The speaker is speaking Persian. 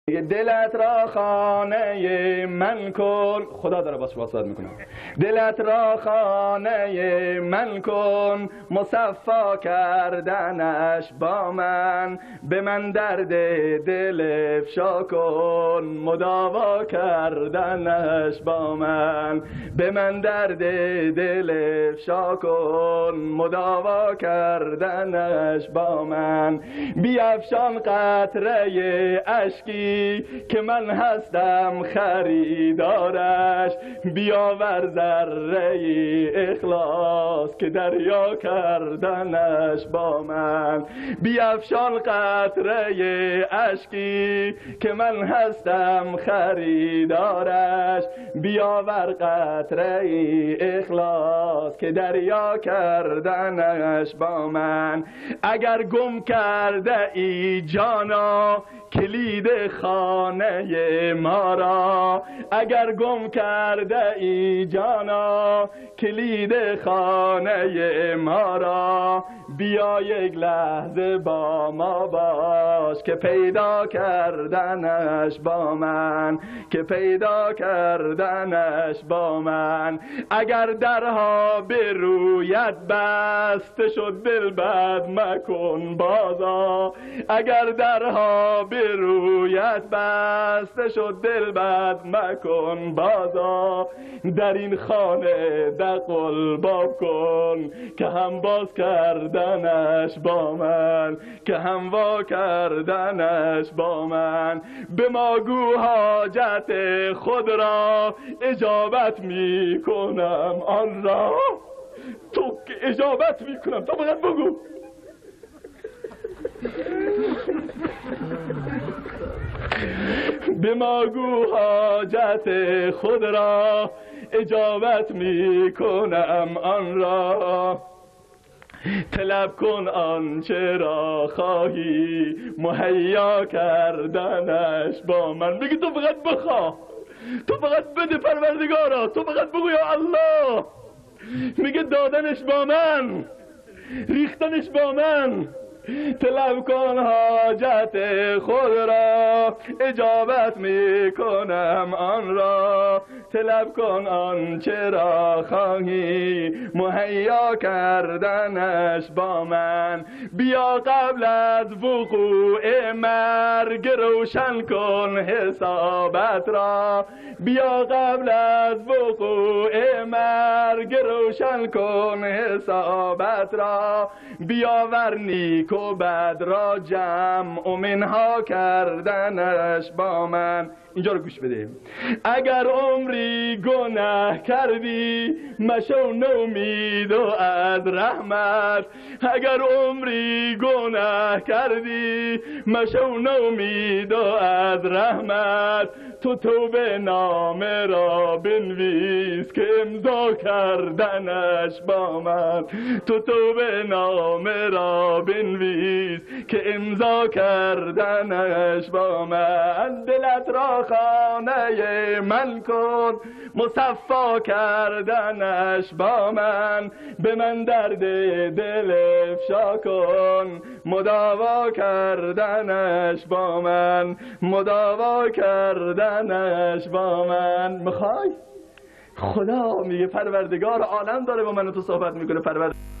دلت را خانه من کن، خدا داره باش واسط میکنه. دلت را خانه من کن، مصفا کردنش با من، به من درد دل افشا کن، مداوا کردنش با من، به من درد دل افشا کن، مداوا کردنش با من. بیفشان قطره اشکی که من هستم خریدارش، بیاور ذره اخلاص که دریا کردنش با من. بیفشان قطره اشکی که من هستم خریدارش، بیاور قطره اخلاص که دریا کردنش با من. اگر گم کرده ای جانا کلید خانه ما را، اگر گم کرده ای جانا کلید خانه ما را، بیا یک لحظه با ما باش که پیدا کردنش با من، که پیدا کردنش با من. اگر درها به رویت بسته شد دل بد مکن بازا، اگر درها به رویت بسته شد دل بد مکن بازا، در این خانه دقل باب کن که هم باز کردنش با من، که هم وا کردنش با من. به ما گو حاجت خود را اجابت می کنم آن را، تو که اجابت می کنم، تو فقط بگو. به ما گو حاجت خود را اجابت می کنم آن را، طلب کن آنچه را خواهی مهیا کردنش با من. بگی تو فقط بخواه، تو فقط بده پروردگارا، تو فقط بگو یا الله. میگه دادنش با من، ریختنش با من. طلب کن حاجت خود را اجابت می کنم آن را، طلب کن آنچه را خواهی مهیا کردنش با من. بیا قبل از وقوع مرگ روشن کن حسابت را، بیا قبل از وقوع مرگ روشن کن حسابت را. بیاور نیک و بد را جمع و منها کردنش با من. اینجا رو گوش بده. اگر عمری گناه کردی مشو نومید و از رحمت، اگر عمری گناه کردی مشو نومید و از رحمت. تو توبه نامه را بنویس که امضا کردنش با من، تو توبه نامه را بنویس که امضا کردنش با من. دلت را خانه من کن مصفا کردنش با من، به من درد دل افشا کن مداوا کردنش با من، مداوا کردنش با من. میخوای؟ خدا میگه پروردگار عالم داره با من و تو صحبت میکنه.